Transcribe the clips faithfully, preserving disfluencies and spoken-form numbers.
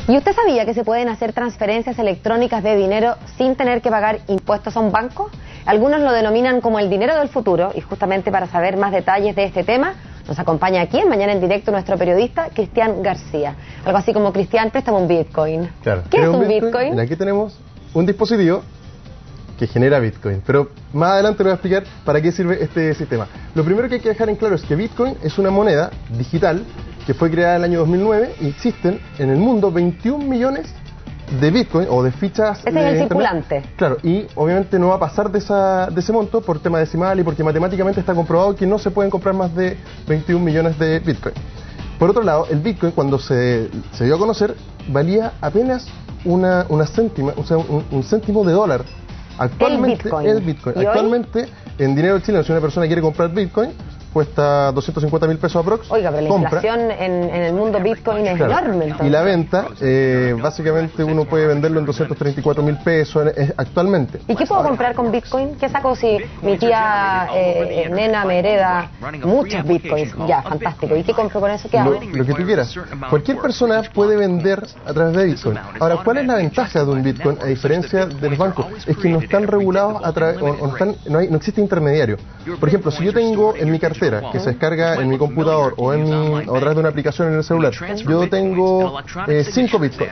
¿Y usted sabía que se pueden hacer transferencias electrónicas de dinero sin tener que pagar impuestos a un banco? Algunos lo denominan como el dinero del futuro, y justamente para saber más detalles de este tema, nos acompaña aquí en Mañana en Directo nuestro periodista Cristian García. Algo así como: Cristian, préstame un Bitcoin. Claro. ¿Qué es un Bitcoin? Bitcoin? Mira, aquí tenemos un dispositivo que genera Bitcoin, pero más adelante le voy a explicar para qué sirve este sistema. Lo primero que hay que dejar en claro es que Bitcoin es una moneda digital que fue creada en el año dos mil nueve y existen en el mundo veintiún millones de Bitcoin o de fichas. Ese de es el internet. circulante. Claro, y obviamente no va a pasar de, esa, de ese monto por tema decimal y porque matemáticamente está comprobado que no se pueden comprar más de veintiún millones de Bitcoin. Por otro lado, el Bitcoin, cuando se, se dio a conocer, valía apenas una, una céntima, o sea, un, un céntimo de dólar. Actualmente, el Bitcoin. El Bitcoin. ¿Y Actualmente, hoy? En dinero chileno, si una persona quiere comprar Bitcoin, cuesta doscientos cincuenta mil pesos aprox. Oiga, pero la compra. inflación en, en el mundo Bitcoin es Claro. enorme. Entonces. Y la venta, eh, básicamente uno puede venderlo en doscientos treinta y cuatro mil pesos eh, actualmente. ¿Y qué puedo comprar con Bitcoin? ¿Qué saco si mi tía eh, eh, nena me hereda muchos Bitcoins? Ya, fantástico. ¿Y qué compro con eso? ¿Qué hago? Lo, lo que tú quieras. Cualquier persona puede vender a través de Bitcoin. Ahora, ¿cuál es la ventaja de un Bitcoin a diferencia de los bancos? Es que no están regulados a través, o, o están, no, hay, no existe intermediario. Por ejemplo, si yo tengo en mi cartera, que se descarga en mi computador o, en mi, o a través de una aplicación en el celular, yo tengo eh, cinco Bitcoin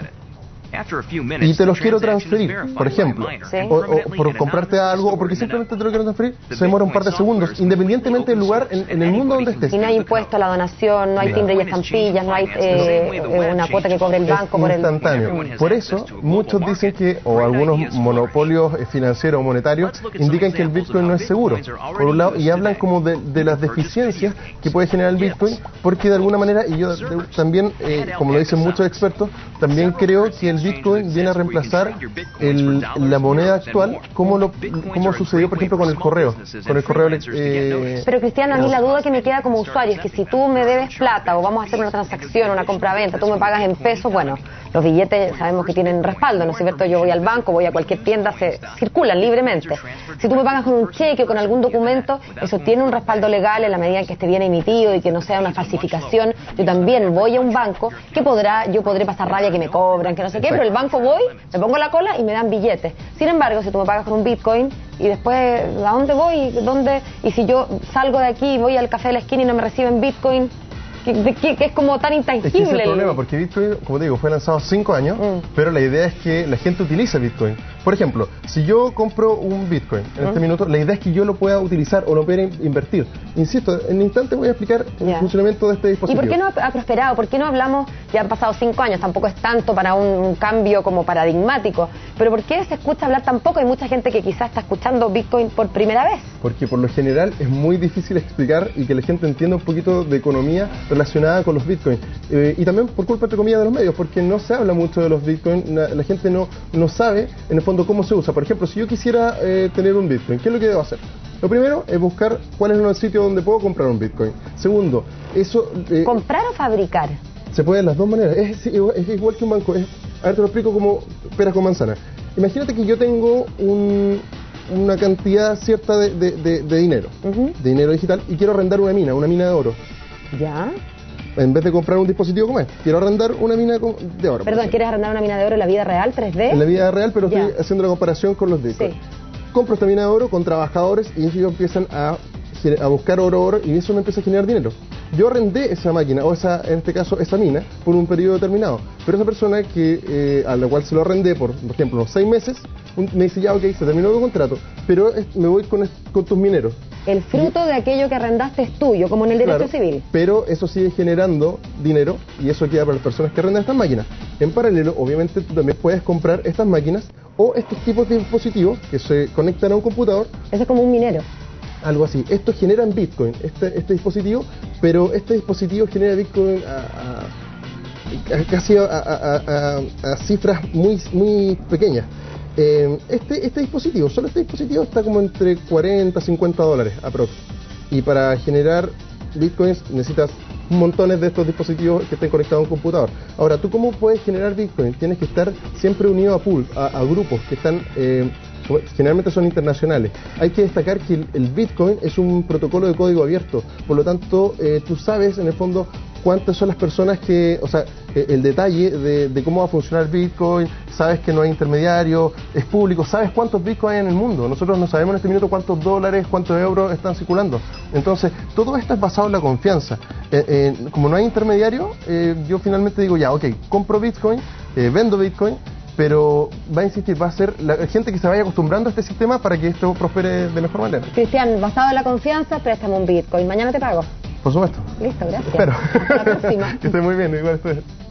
y te los quiero transferir, por ejemplo, sí. o, o por comprarte algo o porque simplemente te lo quiero transferir, se demora un par de segundos, independientemente del lugar en, en el mundo donde estés. Y no hay impuesto a la donación, no hay Mira. timbre y estampillas, no hay eh, una cuota que cobre el banco Es por el... instantáneo. Por eso, muchos dicen que, o algunos monopolios financieros o monetarios, indican que el Bitcoin no es seguro, por un lado, y hablan como de, de las deficiencias que puede generar el Bitcoin, porque de alguna manera, y yo de, también, eh, como lo dicen muchos expertos, también creo que el Bitcoin viene a reemplazar el, la moneda actual, como lo como sucedió, por ejemplo, con el correo. Con el correo eh, Pero, Cristiano, a mí la duda que me queda como usuario es que si tú me debes plata o vamos a hacer una transacción, una compra-venta, tú me pagas en pesos, bueno, los billetes sabemos que tienen respaldo, ¿no es cierto? Yo voy al banco, voy a cualquier tienda, se circulan libremente. Si tú me pagas con un cheque o con algún documento, eso tiene un respaldo legal en la medida en que esté bien emitido y que no sea una falsificación. Yo también voy a un banco que podrá, yo podré pasar rabia que me cobran, que no sé qué, pero el banco voy, me pongo la cola y me dan billetes. Sin embargo, si tú me pagas con un Bitcoin y después, ¿a dónde voy? ¿Dónde? Y si yo salgo de aquí y voy al café de la esquina y no me reciben Bitcoin, que, que, que es como tan intangible. Es que ese es el problema, porque Bitcoin, como te digo, fue lanzado hace cinco años, mm. pero la idea es que la gente utilice Bitcoin. Por ejemplo, si yo compro un Bitcoin en mm. este minuto, la idea es que yo lo pueda utilizar o lo pueda invertir. Insisto, en un instante voy a explicar yeah. el funcionamiento de este dispositivo. ¿Y por qué no ha prosperado? ¿Por qué no hablamos? Ya han pasado cinco años, tampoco es tanto para un, un cambio como paradigmático, pero ¿por qué se escucha hablar tan poco? Hay mucha gente que quizás está escuchando Bitcoin por primera vez. Porque por lo general es muy difícil explicar y que la gente entienda un poquito de economía relacionada con los Bitcoin. Eh, y también por culpa, entre comillas, de los medios, porque no se habla mucho de los Bitcoin, la, la gente no, no sabe en el fondo cómo se usa. Por ejemplo, si yo quisiera eh, tener un Bitcoin, ¿qué es lo que debo hacer? Lo primero es buscar cuál es el sitio donde puedo comprar un Bitcoin. Segundo, eso... Eh, ¿comprar o fabricar? Se puede de las dos maneras, es, es igual que un banco. Es, a ver, te lo explico como peras con manzanas. Imagínate que yo tengo un... una cantidad cierta de, de, de, de dinero, uh-huh. de dinero digital, y quiero arrendar una mina, una mina de oro. ¿Ya? En vez de comprar un dispositivo como este, quiero arrendar una mina de oro. Perdón, ¿quieres arrendar una mina de oro en la vida real, tres D? En la vida real, pero ya. estoy haciendo la comparación con los Bitcoin. Sí. Compro esta mina de oro con trabajadores y ellos empiezan a, a buscar oro, oro, y eso me empieza a generar dinero. Yo arrendé esa máquina, o esa, en este caso, esa mina, por un periodo determinado. Pero esa persona que eh, a la cual se lo arrendé por, por ejemplo, unos seis meses, un, me dice, ya, ok, se terminó tu contrato, pero es, me voy con, con tus mineros. El fruto y, de aquello que arrendaste es tuyo, como en el derecho claro, civil. Pero eso sigue generando dinero y eso queda para las personas que arrendan estas máquinas. En paralelo, obviamente, tú también puedes comprar estas máquinas o estos tipos de dispositivos que se conectan a un computador. Eso es como un minero. Algo así. Estos generan Bitcoin, este, este dispositivo, pero este dispositivo genera Bitcoin a, a, a casi a, a, a, a cifras muy, muy pequeñas. Eh, este, este dispositivo, solo este dispositivo está como entre cuarenta, cincuenta dólares aprox. Y para generar Bitcoins necesitas montones de estos dispositivos que estén conectados a un computador. Ahora, ¿tú cómo puedes generar Bitcoin? Tienes que estar siempre unido a pool, a, a grupos que están... Eh, generalmente son internacionales. Hay que destacar que el, el Bitcoin es un protocolo de código abierto, por lo tanto eh, tú sabes en el fondo cuántas son las personas que, o sea, el detalle de, de cómo va a funcionar Bitcoin, sabes que no hay intermediario, es público, sabes cuántos Bitcoin hay en el mundo. Nosotros no sabemos en este minuto cuántos dólares, cuántos euros están circulando. Entonces, todo esto es basado en la confianza. Eh, eh, como no hay intermediario, eh, yo finalmente digo, ya, ok, compro Bitcoin, eh, vendo Bitcoin, pero va a insistir, va a ser la gente que se vaya acostumbrando a este sistema para que esto prospere de mejor manera. Cristian, basado en la confianza, préstame un Bitcoin. Mañana te pago. Por supuesto. Listo, gracias. Espero. Hasta la próxima. Que esté muy bien, igual estoy.